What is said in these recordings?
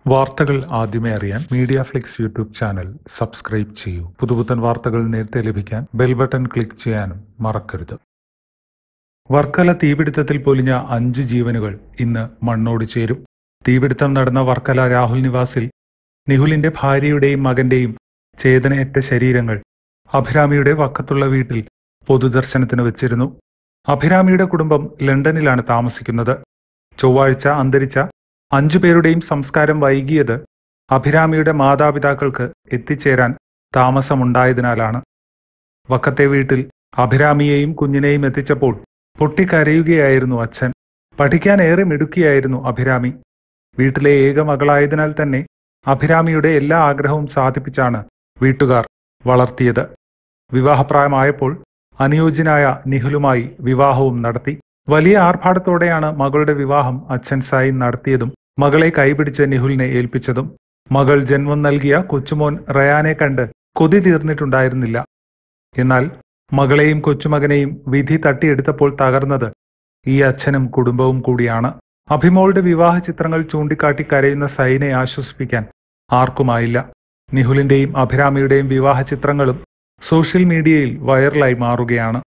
വാർത്തകൾ ആദ്യമേ അറിയാൻ Media Flix YouTube channel subscribe ചെയ്യൂ. പുതുപുത്തൻ വാർത്തകൾ നേരത്തെ ലഭിക്കാൻ ബെൽ ബട്ടൺ ക്ലിക്ക് ചെയ്യാനും മറക്കരുത്. വർക്കല തീപിടുത്തത്തിൽ പൊലിഞ്ഞ 5 ജീവനുകൾ ഇന്ന് മണ്ണോട് ചേരും. തീപിടുത്തം നടന്ന വർക്കല രാഹുൽ നിവാസിൽ നിഹുലിന്റെ ഭാര്യയുടെയും മകന്റെയും ചേതനയറ്റ ശരീരങ്ങൾ അഭിരാമിയുടെ വക്കത്തുള്ള വീട്ടിൽ പൊതുദർശനത്തിന് വെച്ചിരുന്നു. അഭിരാമിയുടെ കുടുംബം ലണ്ടനിലാണ് താമസിക്കുന്നത്. ചൊവ്വാഴ്ച അന്തരിച്ച 5 പേരുടെയും സംസ്കാരം വൈകിയത് അഭിരാമിയുടെ മാതാപിതാക്കൾക്ക് എത്തിച്ചേരാൻ താമസമുണ്ടായതിനാലാണ്. വക്കത്തെ വീട്ടിൽ അഭിരാമിയെയും കുഞ്ഞിനെയും എത്തിച്ചപ്പോൾ പൊട്ടിക്കരയുകയായിരുന്നു അച്ഛൻ. പഠിക്കാൻ ഏറെ മിടുക്കിയായിരുന്നു അഭിരാമി. വീട്ടിലെ ഏക മകളായതിനാൽ തന്നെ അഭിരാമിയുടെ എല്ലാ ആഗ്രഹവും സാധിപ്പിച്ചാണ് വീട്ടുകാർ വളർത്തിയത്. വിവാഹപ്രായമായപ്പോൾ അനുയോജ്യനായ നിഹുലുമായി വിവാഹവും നടത്തി. വലിയ ആർഭാടത്തോടെയാണ് മകളുടെ വിവാഹം അച്ഛൻ സൈൻ നടത്തിയതും മകളെ കൈപിടിച്ച് നിഹുലിനെ ഏൽപ്പിച്ചതും. മകൾ ജന്മം നൽകിയ കൊച്ചുമോൻ റയാനെ കണ്ട് കൊതി തീർന്നിട്ടുണ്ടായിരുന്നില്ല. എന്നാൽ മകളെയും കൊച്ചുമകനെയും വിധി തട്ടിയെടുത്തപ്പോൾ തകർന്നത് ഈ അച്ഛനും കുടുംബവും കൂടിയാണ്. അഭിമോളുടെ വിവാഹ ചിത്രങ്ങൾ ചൂണ്ടിക്കാട്ടി കരയുന്ന സൈനെ ആശ്വസിപ്പിക്കാൻ ആർക്കുമായില്ല. നിഹുലിന്റെയും അഭിരാമിയുടെയും വിവാഹ ചിത്രങ്ങളും സോഷ്യൽ മീഡിയയിൽ വൈറലായി മാറുകയാണ്.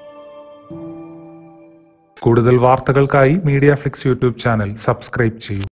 കൂടുതൽ വാർത്തകൾക്കായി Media Flix YouTube channel subscribe ചെയ്യൂ.